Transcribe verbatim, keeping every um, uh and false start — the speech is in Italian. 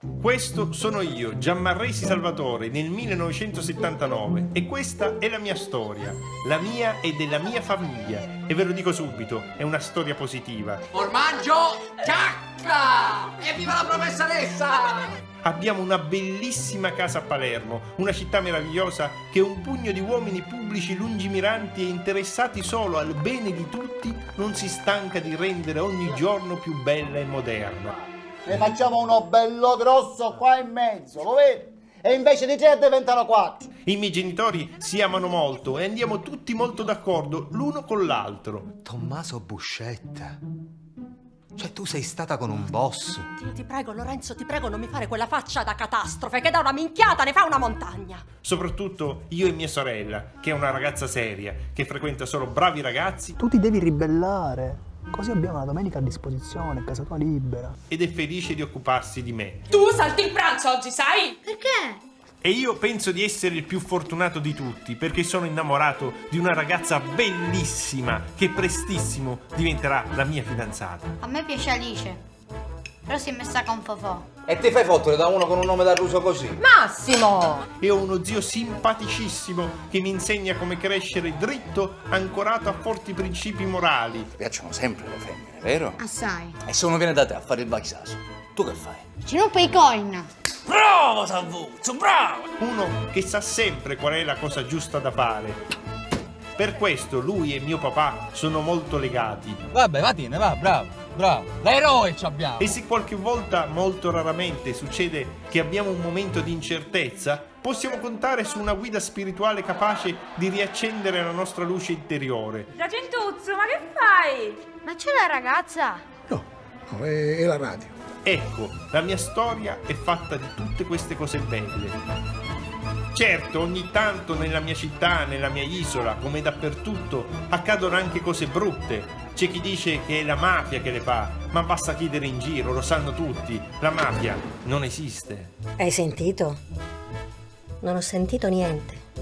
Questo sono io, Gianmarresi Salvatore, nel millenovecentosettantanove, e questa è la mia storia, la mia e della mia famiglia. E ve lo dico subito, è una storia positiva. Formaggio, cacca! Evviva la professoressa! Abbiamo una bellissima casa a Palermo, una città meravigliosa che un pugno di uomini pubblici lungimiranti e interessati solo al bene di tutti non si stanca di rendere ogni giorno più bella e moderna. Ne facciamo uno bello grosso qua in mezzo, lo vedi? E invece di tre diventano quattro. I miei genitori si amano molto e andiamo tutti molto d'accordo l'uno con l'altro. Tommaso Buscetta. Cioè tu sei stata con un boss. Dio, ti prego, Lorenzo, ti prego, non mi fare quella faccia da catastrofe che da una minchiata ne fa una montagna. Soprattutto io e mia sorella, che è una ragazza seria, che frequenta solo bravi ragazzi. Tu ti devi ribellare, così abbiamo la domenica a disposizione, casa tua libera. Ed è felice di occuparsi di me. Tu salti il pranzo oggi, sai? Perché? E io penso di essere il più fortunato di tutti, perché sono innamorato di una ragazza bellissima che prestissimo diventerà la mia fidanzata. A me piace Alice, però si è messa con Fofò. E ti fai fottere da uno con un nome da ruso così? Massimo! E ho uno zio simpaticissimo che mi insegna come crescere dritto, ancorato a forti principi morali. Ti piacciono sempre le femmine, vero? Assai. E se uno viene da te a fare il baxiaso, tu che fai? Ci rompe i coin. Bravo Salvuzzo, bravo! Uno che sa sempre qual è la cosa giusta da fare. Per questo lui e mio papà sono molto legati. Vabbè, Vatine, va, bravo, bravo. L'eroe ci abbiamo. E se qualche volta, molto raramente, succede che abbiamo un momento di incertezza, possiamo contare su una guida spirituale capace di riaccendere la nostra luce interiore. Giacintuzzo, ma che fai? Ma c'è la ragazza? No, no, è, è la radio. Ecco, la mia storia è fatta di tutte queste cose belle. Certo, ogni tanto nella mia città, nella mia isola, come dappertutto, accadono anche cose brutte. C'è chi dice che è la mafia che le fa, ma basta chiedere in giro, lo sanno tutti. La mafia non esiste. Hai sentito? Non ho sentito niente.